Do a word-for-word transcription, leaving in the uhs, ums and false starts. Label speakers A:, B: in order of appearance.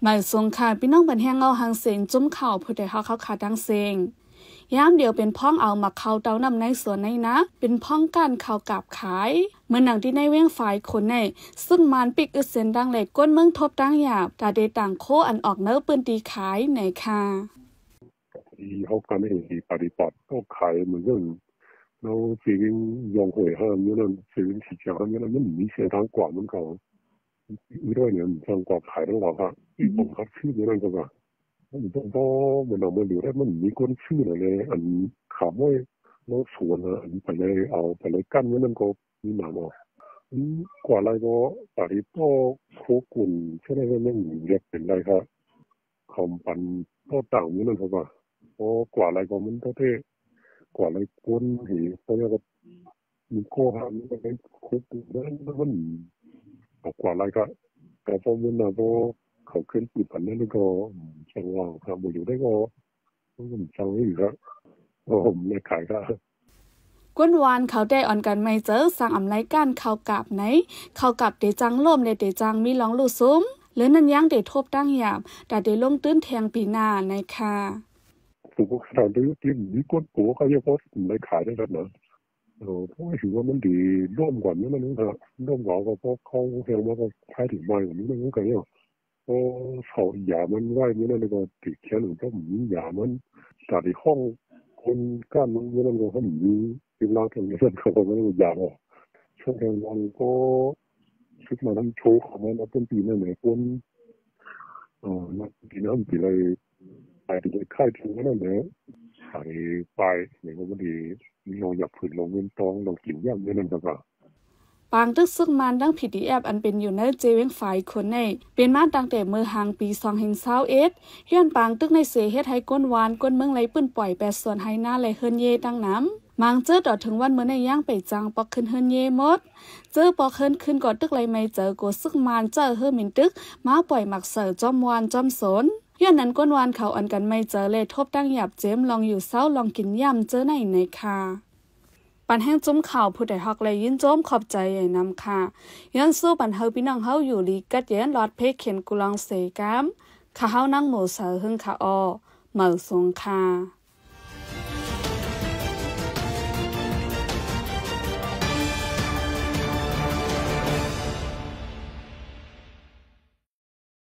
A: หมายสงค่ะพี่น้องบันแหงเงาหางเสียงจุ้มเข่าผู้ใดเขาเขาขาดังเสียงยามเดียวเป็นพ้องเอามาเข้าเตานำในสวนในนะเป็นพ้องการเข้ากับขายเมื่อหนังที่ในเว้งฝ่ายคนในซึ่งมันปิกอึดเส้นดังเหล็กก้นเมืองทบดังหยาบตาเดต่างโคอันออกเนื้อปืนตีขายในค่ะ
B: ที่เขาการให้ที่ปฏิบัติก็ขายเหมือนกันแล้วสิ่งยองหวยห้ามเนี่ยนั่นสิ่งที่เจ้าห้ามเนี่ยนั่นมันมีเสียทางกว่ามันเขาอีด้วยเนี่ยทางกว่าขายทั้งหลายครับที่ผมคัดชื่อเนี่ยนั่นก็ว่ามันต้องพอมันเอามาดูได้มันมีคนชื่ออะไรอันขาบไว้แล้วสวนอ่ะอันไปเลยเอาไปเลยกั้นเนี่ยนั่นก็มีหนามอ่ะกว่าอะไรก็ปฏิบัติโคกุนใช่ไหมว่ามันเรียกเป็นไรครับคอมปันก็ต่างเนี่ยนั่นก็ว่าพอกว่าอะไรก็มันก็เท่กว่าอะไรก้นหีเพราะว่ามีโคหามันก็เป็นคุกนั่นมันกว่าอะไรก็แต่พอมันนะพอเขาขึ้นปีปันนั่นก็จังหวะครับอยู่ได้ก็มันจังไม่อยู่ครับผมไม่ขายก็
A: ก้นวานเขาได้อ่อนกันไม่เจอสั่งอำไรก้านเขากับไหนเขากับเดจังล่มเลยเดจังมีหลองลู่ซุ้มหรือนั่นยังเดทบตั้งหยาบแต่เดลงตื้นแทงปีหน้าในค่ะ
B: ผมก็ขนาดนี้ที่มีก้นปูเขาเยอะเพราะไม่ขายได้แล้วนะเออเพราะว่าถือว่ามันดีร่วมกว่านี้มันนะร่วมกว่าก็เพราะเขาเห็นว่าเขาขายถึงใบแบบนี้มันก็เยอะพอเขาหยามันไหวนี่นั่นก็ติดแค่หนึ่งก็มีหยามันแต่ในห้องคนก้านมันนั่นก็เขามีเป็นร่างทรงนี้นั่นเขาก็ไม่ได้หยาบอ่ะช่วงกลางวันก็ชุดมาทั้งโชว์ของมันต้นปีนั่นไหนคนเออนักปีนั้นปีอะไรไปที่ค่ายถึงนั่นแหละไปไปเนี่ยก็ไม่ดีมีเราอยากฝืนลงเงินตองเรากินย่ำนั่นก็ว่า
A: ปางตึกซึ่งมันดัง พี ดี เอฟ อันเป็นอยู่ในเจเวงฝ่ายคนในเป็นมาตั้งแต่เมื่อหางปีสองพันยี่สิบเอ็ดย้อนปางตึกในเสเฮ็ดให้ก้นวานก้นเมืองไหลปื้นปล่อยแปดส่วนให้หน้าไหลเฮิรนเยตั้งน้ำมังเจอดอดถึงวันเมื่อในย่างไปจังปอกขึ้นเฮิรนเยหมดเจอปอกขึ้นขึ้นก่อนตึกไหลไม่เจอกูซึ่งมันเจอเฮิรมินตึกมาปล่อยหมักเสือจอมวานจอมสนย้อนนั้นก้นวานเขาอันกันไม่เจอเลยทบตั้งหยับเจมลองอยู่เศร้าลองกินย่ำเจอในในค่ะปันแห้งจุ้มข่าวผู้ใดฮอกเลยยินโจมขอบใจใหญ่นำค่ะย้อนสู้ปันเฮาพี่น้องเฮาอยู่ลีกัดเย็นลอดเพกเขียนกุลองเสกามข้าเฮานั่งหมูเสือหึ่งข้าออเหมือสงค่ะ